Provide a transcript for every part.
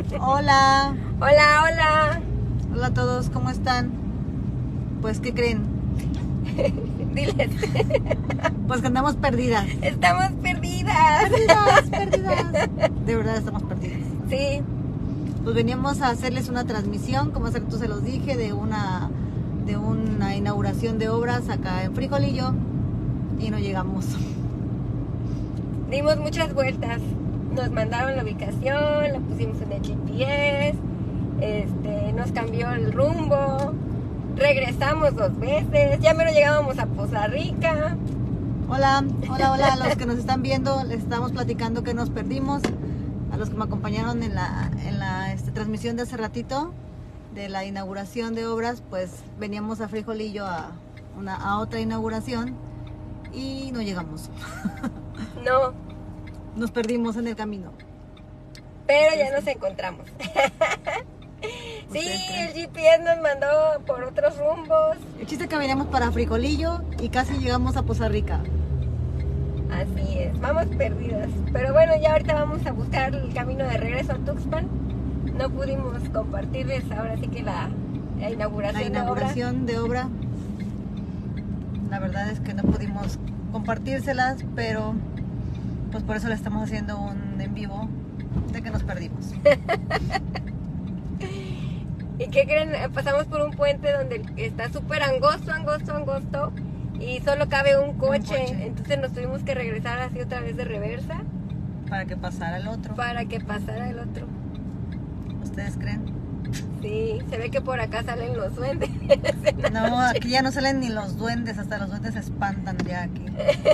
Hola. Hola, hola. Hola a todos, ¿cómo están? Pues, ¿qué creen? Diles. Pues que andamos perdidas. Estamos perdidas. Perdidas. De verdad estamos perdidas. Sí. Pues veníamos a hacerles una transmisión, como hace rato se los dije, de una inauguración de obras acá en Frijolillo y no llegamos. Dimos muchas vueltas. Nos mandaron la ubicación, la pusimos en el GPS, nos cambió el rumbo, regresamos 2 veces, ya menos llegábamos a Poza Rica. Hola, a los que nos están viendo, les estamos platicando que nos perdimos. A los que me acompañaron en la transmisión de hace ratito, de la inauguración de obras, pues veníamos a Frijolillo a otra inauguración y no llegamos. No, Nos perdimos en el camino. pero ya nos encontramos. Sí, el GPS nos mandó por otros rumbos. El chiste es que veníamos para Frijolillo y casi llegamos a Poza Rica. Así es, vamos perdidas. Pero bueno, ya ahorita vamos a buscar el camino de regreso a Tuxpan. No pudimos compartirles ahora sí que la inauguración de obra. La verdad es que no pudimos compartírselas, pero pues por eso le estamos haciendo un en vivo de que nos perdimos. ¿Y qué creen? Pasamos por un puente donde está súper angosto y solo cabe un coche. Entonces nos tuvimos que regresar así otra vez de reversa para que pasara el otro. ¿Ustedes creen? Sí, se ve que por acá salen los duendes. No, aquí ya no salen ni los duendes, hasta los duendes se espantan ya aquí.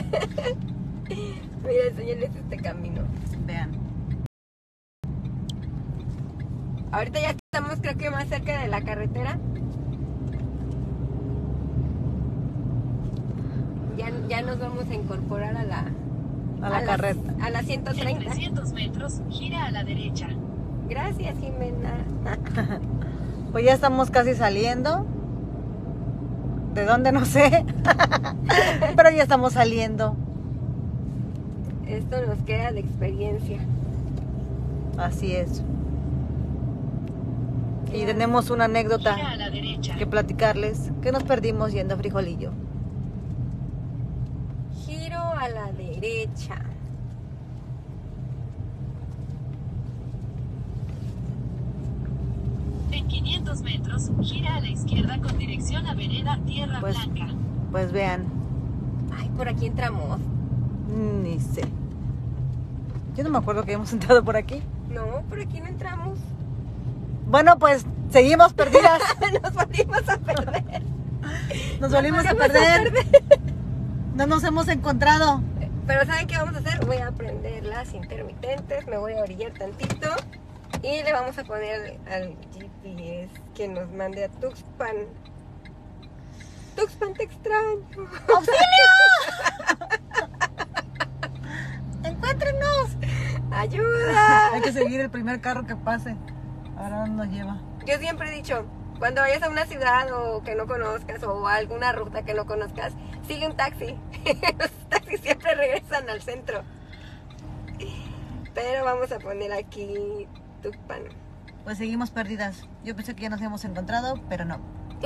Mira, enséñales este camino. Vean. Ahorita ya estamos creo que más cerca de la carretera. Ya nos vamos a incorporar a la carreta. A la 130. En 300 metros, gira a la derecha. Gracias, Jimena. Pues ya estamos casi saliendo. ¿De dónde? No sé. Pero ya estamos saliendo. Esto nos queda de experiencia. Así es. Y tenemos una anécdota Gira a la derecha. que platicarles, que nos perdimos yendo a Frijolillo. Giro a la derecha. En 500 metros, gira a la izquierda con dirección a vereda Tierra Blanca. Pues vean. Ay, por aquí entramos. Ni sé. Yo no me acuerdo que habíamos entrado por aquí. No, por aquí no entramos. Bueno, pues seguimos perdidas. Nos volvimos a perder. Nos volvimos a perder. No nos hemos encontrado. Pero ¿saben qué vamos a hacer? Voy a prender las intermitentes, me voy a orillar tantito y le vamos a poner al GPS que nos mande a Tuxpan. Tuxpan, te extraño. ¡Auxilio! ¡Encuéntrenos! ¡Ayuda! Hay que seguir el primer carro que pase. Ahora dónde nos lleva. Yo siempre he dicho, cuando vayas a una ciudad o que no conozcas o a alguna ruta que no conozcas, sigue un taxi. Los taxis siempre regresan al centro. Pero vamos a poner aquí Tuxpan. Pues seguimos perdidas. Yo pensé que ya nos habíamos encontrado, pero no.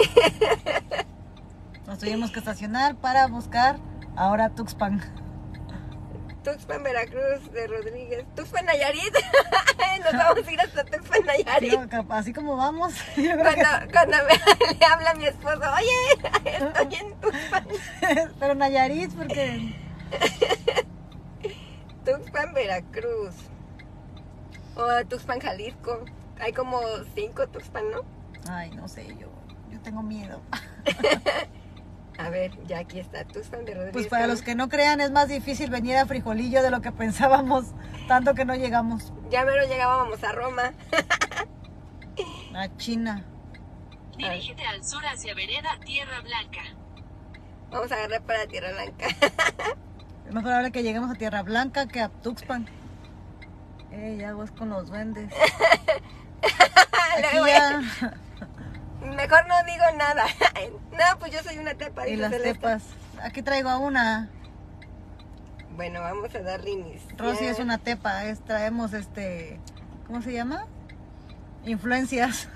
Nos tuvimos que estacionar para buscar ahora Tuxpan. Tuxpan, Veracruz, de Rodríguez. Tuxpan, Nayarit. Nos vamos a ir hasta Tuxpan, Nayarit. Sí, así como vamos. Cuando le habla a mi esposo, oye, estoy en Tuxpan. Pero Nayarit, porque... Tuxpan, Veracruz. O Tuxpan, Jalisco. Hay como 5 Tuxpan, ¿no? Ay, no sé, yo tengo miedo. A ver, ya aquí está Tuxpan de Rodríguez. Pues para los que no crean, es más difícil venir a Frijolillo de lo que pensábamos, tanto que no llegamos. Ya mero llegábamos a Roma. A China. Dirígete al sur hacia vereda Tierra Blanca. Vamos a agarrar para Tierra Blanca. Es más probable que lleguemos a Tierra Blanca que a Tuxpan. Ya vas con los duendes. Aquí ya... Mejor no digo nada. No, pues yo soy una tepa. Y las tepas. Aquí traigo a una. Bueno, vamos a darle inicio. Rosy es una tepa. Traemos ¿cómo se llama? Influencias.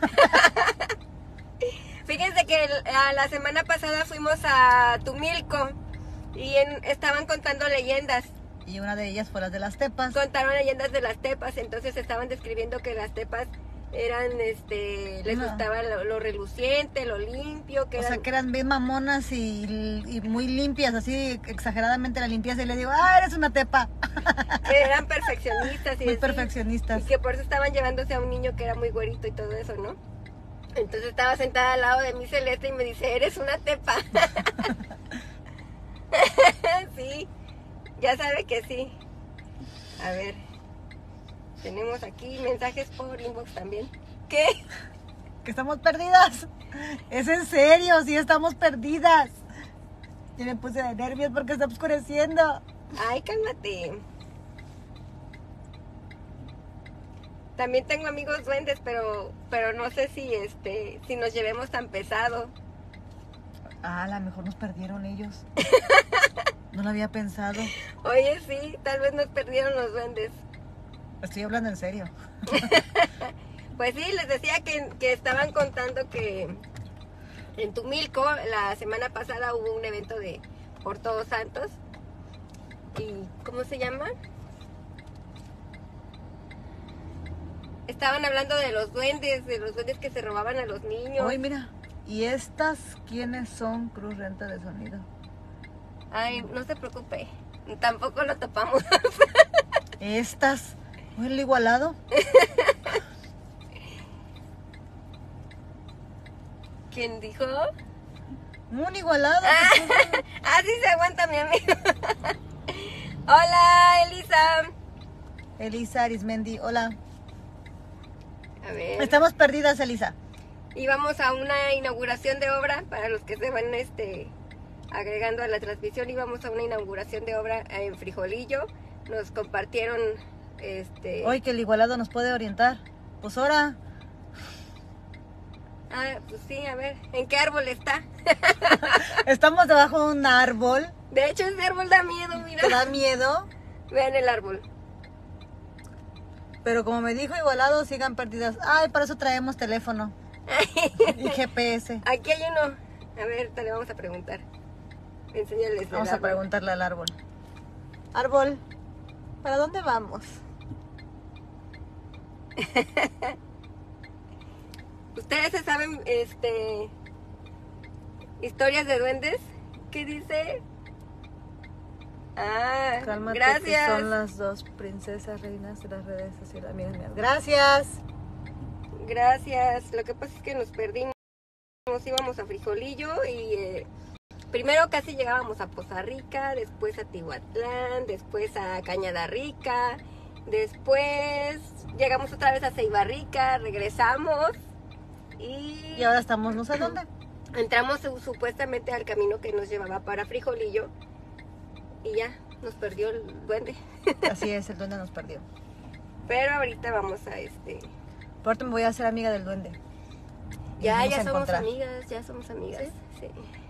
Fíjense que la semana pasada fuimos a Tumilco y estaban contando leyendas. Y una de ellas fue las de las tepas. Contaron leyendas de las tepas, entonces estaban describiendo que las tepas eran, les gustaba lo reluciente, lo limpio. O sea, que eran bien mamonas y muy limpias, así exageradamente la limpieza. Y le digo, eres una tepa. Que eran perfeccionistas. Muy perfeccionistas. Y que por eso estaban llevándose a un niño que era muy güerito y todo eso, ¿no? Entonces estaba sentada al lado de mi Celeste y me dice, eres una tepa. Sí, ya sabe que sí. A ver, tenemos aquí mensajes por inbox también. ¿Qué? Que estamos perdidas. Es en serio, sí estamos perdidas. Yo me puse de nervios porque está oscureciendo. Ay, cálmate. También tengo amigos duendes, pero no sé si nos llevemos tan pesado. A lo mejor nos perdieron ellos. No lo había pensado. Oye, sí, tal vez nos perdieron los duendes. Estoy hablando en serio. Pues sí, les decía que estaban contando que en Tumilco la semana pasada hubo un evento por Todos Santos. ¿Y cómo se llama? Estaban hablando de los duendes que se robaban a los niños. Oye, mira, ¿y estas quiénes son? Cruz Renta de Sonido. Ay, no se preocupe, tampoco lo topamos. Estas, ¿o el igualado? ¿Quién dijo? Un igualado. Sí se aguanta mi amigo. Hola, Elisa. Elisa Arismendi, hola. A ver. Estamos perdidas, Elisa. Íbamos a una inauguración de obra, para los que se van agregando a la transmisión, íbamos a una inauguración de obra en Frijolillo. Nos compartieron Hoy que el igualado nos puede orientar. Pues ahora. Pues sí, a ver, ¿en qué árbol está? Estamos debajo de un árbol. De hecho, ese árbol da miedo, mira. ¿Te da miedo? Vean el árbol. Pero como me dijo igualado, sigan perdidas. Ay, para eso traemos teléfono. Y GPS. Aquí hay uno. A ver, te le vamos a preguntar. Enséñales. Vamos a preguntarle al árbol. Árbol, ¿para dónde vamos? ¿Ustedes se saben historias de duendes? ¿Qué dice? Cálmate, gracias. que son las dos princesas reinas de las redes sociales. Mira. Gracias. Gracias. Lo que pasa es que nos perdimos. Íbamos a Frijolillo y primero casi llegábamos a Poza Rica, después a Tihuatlán, después a Cañada Rica, después llegamos otra vez a Ceiba Rica, regresamos y ahora estamos no sé dónde. Entramos supuestamente al camino que nos llevaba para Frijolillo y ya nos perdió el duende. Así es, el duende nos perdió. Pero ahorita vamos a Por ahorita me voy a hacer amiga del duende. Ya somos amigas, ¿Sí? Sí.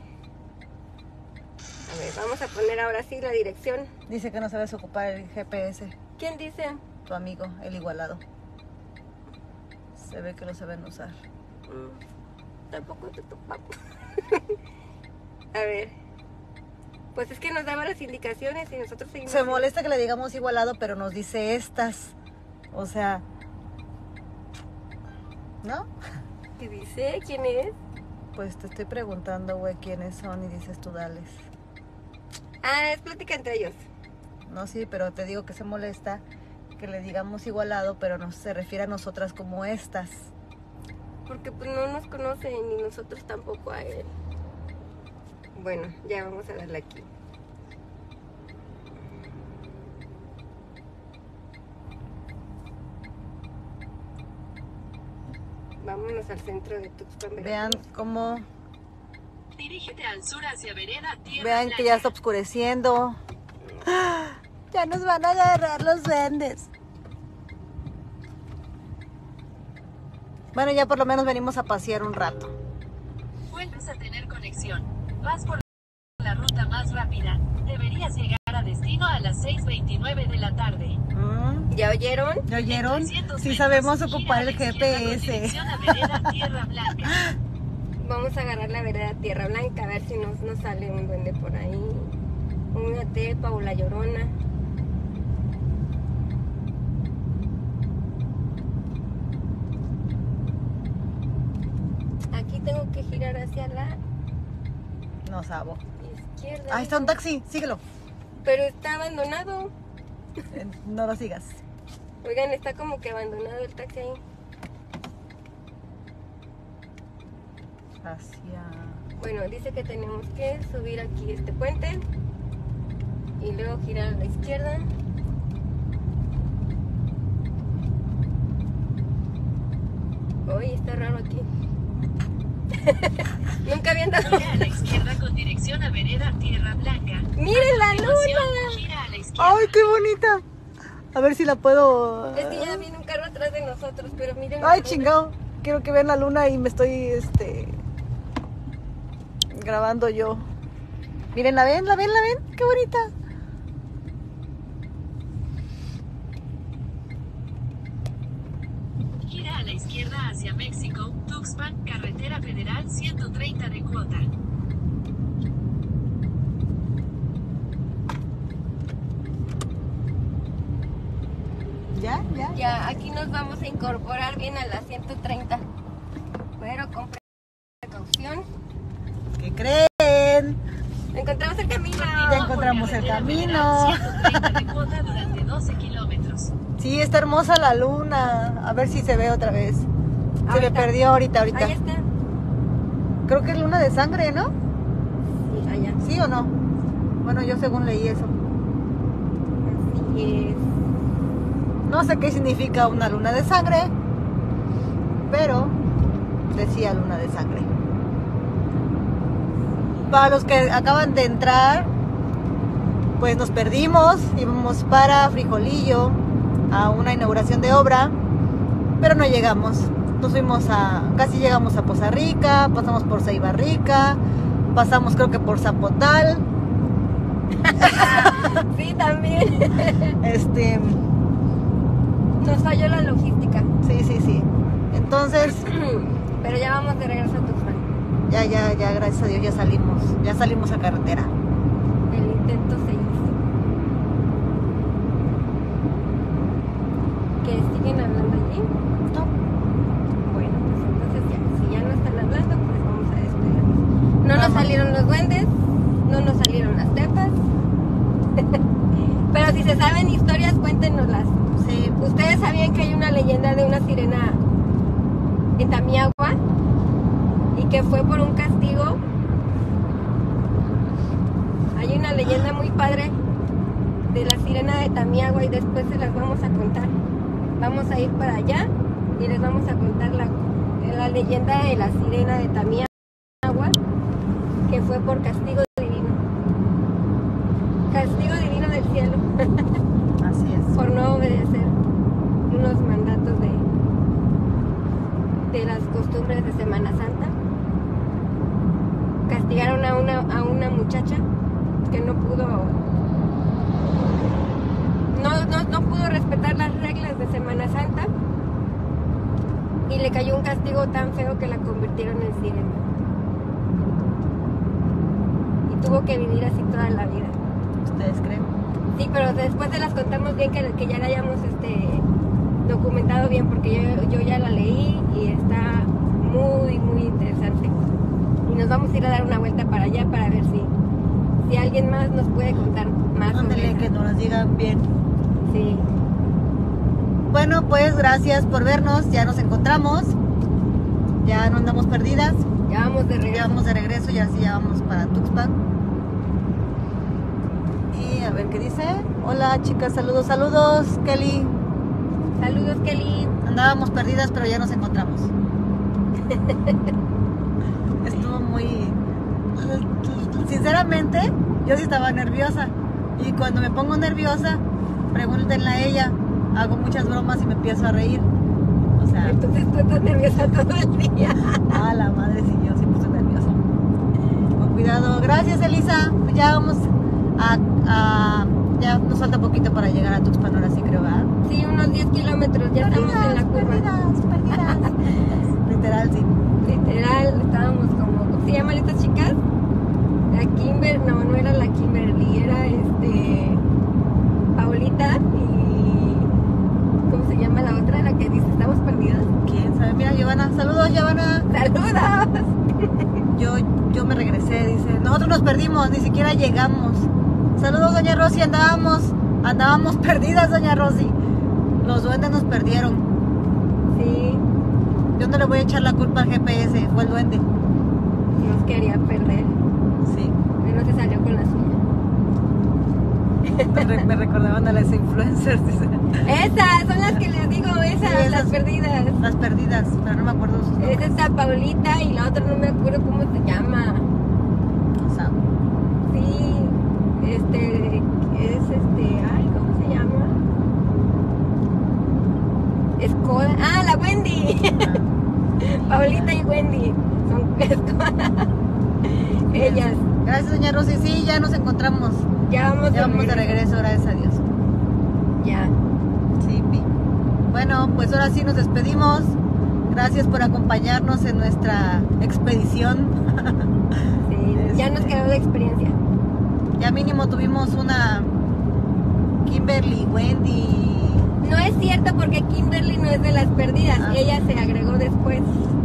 A ver, vamos a poner ahora sí la dirección. Dice que no sabes ocupar el GPS. ¿Quién dice? Tu amigo, el igualado. Se ve que lo saben usar. Tampoco te topamos. A ver. Pues es que nos daba las indicaciones y nosotros seguimos. Se molesta que le digamos igualado, pero nos dice estas. O sea, ¿no? ¿Qué dice? ¿Quién es? Pues te estoy preguntando, güey, quiénes son y dices tú dales. Es plática entre ellos. No, sí, pero te digo que se molesta que le digamos igualado, pero no se refiere a nosotras como estas. Porque pues no nos conocen ni nosotros tampoco a él. Bueno, ya vamos a darle aquí. Vámonos al centro de Tuxpan, Veracruz. Vean cómo... Dirígete al sur hacia Vereda, Tierra Vean Blanca. que ya está oscureciendo. Ya nos van a agarrar los duendes. Bueno, ya por lo menos venimos a pasear un rato. Vuelves a tener conexión. Vas por la ruta más rápida. Deberías llegar a destino a las 6:29 de la tarde. ¿Ya oyeron? ¿Ya oyeron? Sí sabemos ocupar el GPS. Vamos a agarrar la vereda Tierra Blanca, a ver si nos sale un duende por ahí. Una tepa o la Llorona. Aquí tengo que girar hacia la No sabo. izquierda. Ahí está un taxi, síguelo. Pero está abandonado. No lo sigas. Oigan, está como que abandonado el taxi ahí. Bueno, dice que tenemos que subir aquí este puente y luego girar a la izquierda. Uy, está raro aquí. Nunca había andado. Gira a la izquierda con dirección a vereda Tierra Blanca. ¡Miren la luna! Gira a la izquierda. ¡Ay, qué bonita! A ver si la puedo... Es que ya viene un carro atrás de nosotros, pero miren. Ay, chingado. Quiero que vean la luna y me estoy, grabando yo. Miren, ¿la ven? ¿La ven? ¿La ven? ¡Qué bonita! Gira a la izquierda hacia México, Tuxpan, carretera federal 130 de cuota. ¿Ya? ¿Ya? Ya, aquí nos vamos a incorporar bien a la 130. Pero con precaución. ¿Qué creen? Encontramos el camino. Ya encontramos el camino. 130 de cuota durante 12 kilómetros. Sí, está hermosa la luna. A ver si se ve otra vez. Se me Ahorita. perdió ahorita. Ahí está. Creo que es luna de sangre, ¿no? Sí, allá. ¿Sí o no? Bueno, yo según leí eso. Así es. No sé qué significa una luna de sangre, pero decía luna de sangre. Para los que acaban de entrar, pues nos perdimos, íbamos para Frijolillo a una inauguración de obra, pero no llegamos. Nos fuimos casi llegamos a Poza Rica, pasamos por Ceiba Rica, pasamos creo que por Zapotal. Sí, también. Nos falló la logística. Sí. Entonces, Pero ya vamos de regreso a Tuxpan. ya, gracias a Dios ya salimos a carretera. El intento se hizo. ¿Que siguen hablando allí? No. Bueno, pues entonces ya, si ya no están hablando, pues vamos a despedirnos. No nos salieron los duendes, no nos salieron las tepas. Pero si se saben historias, cuéntenoslas. Sí. ¿Ustedes sabían que hay una leyenda de una sirena en Tamiagua? Y que fue por un castigo. Hay una leyenda muy padre de la sirena de Tamiagua y después se las vamos a contar. Vamos a ir para allá y les vamos a contar la leyenda de la sirena de Tamiagua, que fue por castigo divino. Castigo divino del cielo. Así es. Por no obedecer unos mandatos de las costumbres de Semana Santa. Castigaron a una muchacha que no pudo respetar las reglas de Semana Santa y le cayó un castigo tan feo que la convirtieron en sirena y tuvo que vivir así toda la vida. ¿Ustedes creen? Sí, pero después se las contamos bien, que ya la hayamos documentado bien, porque yo ya la leí y está muy, muy interesante. Y nos vamos a ir a dar una vuelta para allá para ver si alguien más nos puede contar más sobre Ándale, esa. que nos digan bien. Sí. Bueno, pues gracias por vernos. Ya nos encontramos. Ya no andamos perdidas. Ya vamos de Ya regreso. vamos de regreso y así ya vamos para Tuxpan. Y a ver qué dice. Hola chicas, saludos, Kelly. Saludos, Kelly. Andábamos perdidas, pero ya nos encontramos. Estuvo muy... Sinceramente, yo sí estaba nerviosa. Y cuando me pongo nerviosa, pregúntenle a ella. Hago muchas bromas y me empiezo a reír. O sea... Entonces tú estás nerviosa todo el día. A la madre, sí, yo siempre estoy nerviosa. Con cuidado. Gracias, Elisa. Ya vamos a Ya nos falta poquito para llegar a Tuxpan, ahora sí creo, ¿verdad? Sí, unos 10 kilómetros, ya estamos en la curva. Perdidas. Literal, sí. Literal, estábamos como, ¿cómo se llaman estas chicas? La Kimber, no era la Kimberly, era Paulita y ¿cómo se llama la otra? La que dice estamos perdidas. ¿Quién sabe? Mira, Giovanna, saludos, Giovanna. ¡Saludos! Yo me regresé, dice, nosotros nos perdimos, ni siquiera llegamos. Saludos, doña Rosy, andábamos perdidas, doña Rosy. Los duendes nos perdieron. Sí, Yo no le voy a echar la culpa al GPS, fue el duende. nos quería perder, Sí. pero se salió con la suya. Me recordaban a las influencers, dice. Esas son las que les digo, esas, Sí, esas. las perdidas. Las perdidas, pero no me acuerdo sus nombres. Es esta Paulita y la otra no me acuerdo cómo se llama. O sea, Sí, ay, ¿cómo se llama? Escoda. Ah, la Wendy. Paulita y Wendy son Escoda. Ellas. Gracias, doña Rosy. Sí, ya nos encontramos. Ya vamos De regreso, gracias a Dios. Ya. Sí, Pi. Bueno, pues ahora sí nos despedimos. Gracias por acompañarnos en nuestra expedición. Sí, ya nos quedó de experiencia. Ya mínimo tuvimos una Kimberly, Wendy. No es cierto porque Kimberly no es de las perdidas. Ah. Ella se agregó después.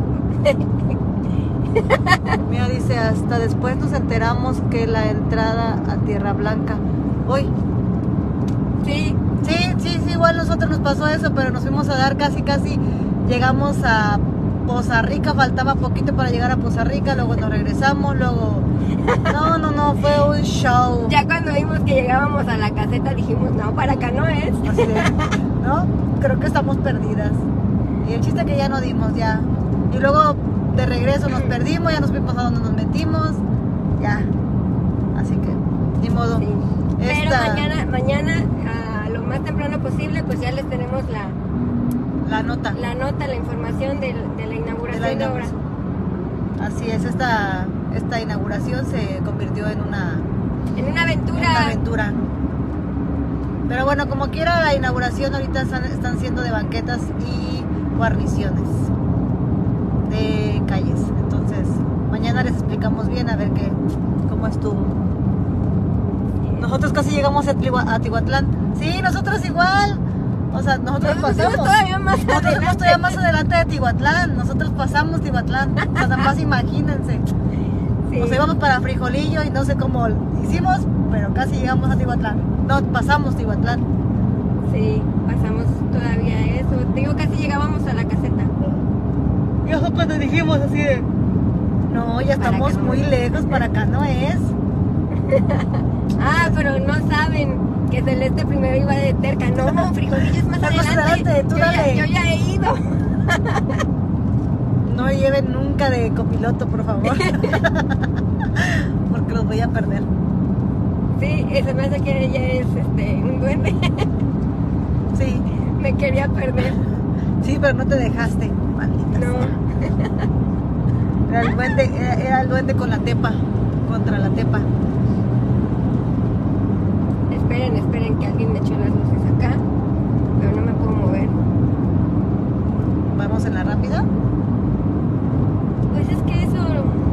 Mira, dice, hasta después nos enteramos que la entrada a Tierra Blanca. Hoy. Sí, Sí, igual nosotros nos pasó eso, pero nos fuimos a dar casi, llegamos a Poza Rica, faltaba poquito para llegar a Poza Rica, luego nos regresamos, luego... No, fue un show. ya cuando vimos que llegábamos a la caseta dijimos, no, para acá no es. Así de, ¿no? Creo que estamos perdidas. Y el chiste que ya no dimos, ya. Y luego de regreso nos perdimos, ya nos vimos a donde nos metimos, ya. Así que, ni modo. Sí. Pero Esta- mañana, a lo más temprano posible, pues ya les tenemos La nota. la nota, la información de la inauguración de obra. Así es, esta inauguración se convirtió en una En una aventura. una aventura. Pero bueno, como quiera, la inauguración ahorita están siendo de banquetas y guarniciones de calles. Entonces, mañana les explicamos bien a ver cómo estuvo. Nosotros casi llegamos a Tihuatlán. Sí, nosotros igual. O sea, nosotros pasamos. Todavía más Nosotros fuimos adelante. todavía más adelante de Tihuatlán. Nosotros pasamos Tihuatlán. O sea, nada más imagínense. Sí. Nos íbamos para Frijolillo y no sé cómo hicimos, pero casi llegamos a Tihuatlán. No, pasamos Tihuatlán. Sí, pasamos todavía eso. Te digo, casi llegábamos a la caseta. Y ojo cuando dijimos así de... No, ya Para estamos acá no muy es. lejos, para acá no es. Ah, pero no saben que Celeste primero iba de terca. No, Frijolillo es más Más adelante. adelante, tú dale. Yo ya he ido. No me lleven nunca de copiloto, por favor. Porque los voy a perder. Sí, se me hace que ella es un duende. Sí, Me quería perder. sí, pero no te dejaste. Maldita No. sea. Era el duende con la tepa. Contra la tepa. Esperen que alguien me echó las luces acá. Pero no me puedo mover. Vamos en la rápida. Pues es que eso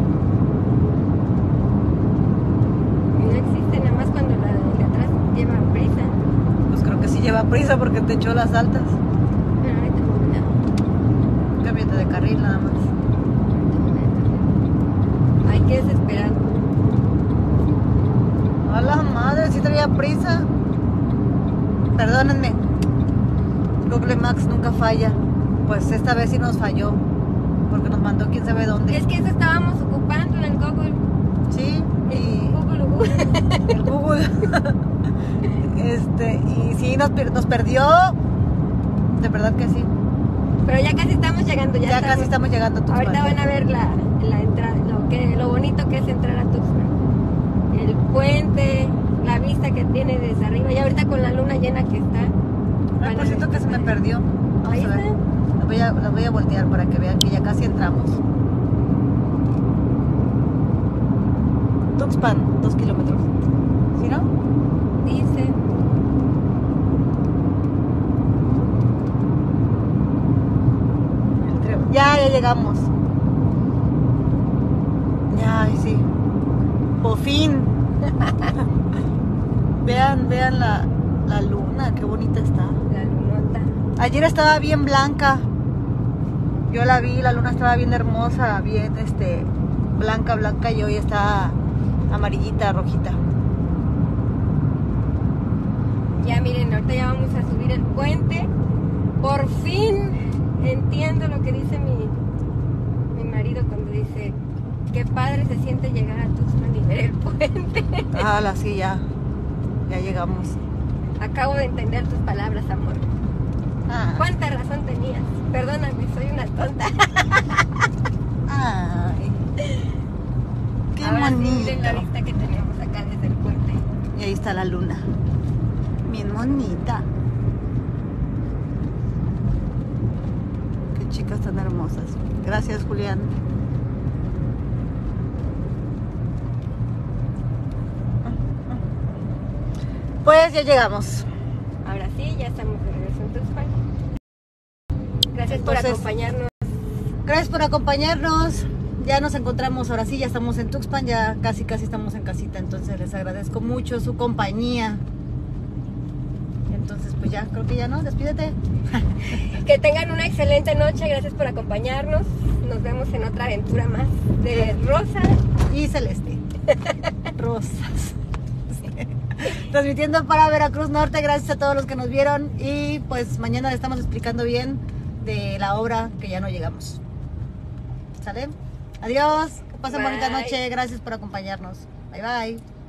no existe, nada más cuando la de atrás lleva prisa. Pues creo que sí lleva prisa porque te echó las altas. Pero ahorita no. Cámbiate de carril nada más. Hay que desesperar. A la madre, sí traía prisa. Perdónenme. Google Maps nunca falla. Pues esta vez sí nos falló. Porque nos mandó quién sabe dónde. Es que eso estábamos ocupando en el Google. Sí, y Google. el Google. Y sí, nos perdió. De verdad que sí. Pero ya casi estamos llegando. Ya casi estamos llegando a Tuxpan. Ahorita van a ver la entrada, lo bonito que es entrar a Tuxpan. El puente, la vista que tiene desde arriba. Y ahorita con la luna llena que está. Ay, por cierto que se me perdió. Vamos Ahí a ver. está. La voy a voltear para que vean que ya casi entramos. Tuxpan, 2 kilómetros. ¿Sí, no? Dice. Ya llegamos. Ya, ay, sí. Por fin. Vean la luna, qué bonita está. La lunota. Ayer estaba bien blanca. Yo la vi, la luna estaba bien hermosa, bien blanca, y hoy está amarillita, rojita. Ya miren, ahorita ya vamos a subir el puente. Por fin entiendo lo que dice mi marido cuando dice qué padre se siente llegar a Tuxpan y ver el puente. Ah, sí, ya llegamos. Acabo de entender tus palabras, amor. Ah. ¿Cuánta razón tenías? Perdóname, soy una tonta. Ay, qué Ahora sí, bonito. miren la vista que tenemos acá desde el puente. Y ahí está la luna. Bien bonita. Qué chicas tan hermosas. Gracias, Julián. Pues ya llegamos. Ahora sí, ya estamos de regreso en Tuxpan. Gracias por Entonces, acompañarnos. Gracias por acompañarnos. Ya nos encontramos, ahora sí, ya estamos en Tuxpan, ya casi estamos en casita, entonces les agradezco mucho su compañía. Entonces pues ya, creo que ya no, despídete. Que tengan una excelente noche, gracias por acompañarnos. Nos vemos en otra aventura más de Rosa Y Celeste. Rosas. Transmitiendo para Veracruz Norte, gracias a todos los que nos vieron y pues mañana les estamos explicando bien de la obra que ya no llegamos. ¿Sale? Adiós, que pasen Bye. bonita noche, gracias por acompañarnos. Bye bye.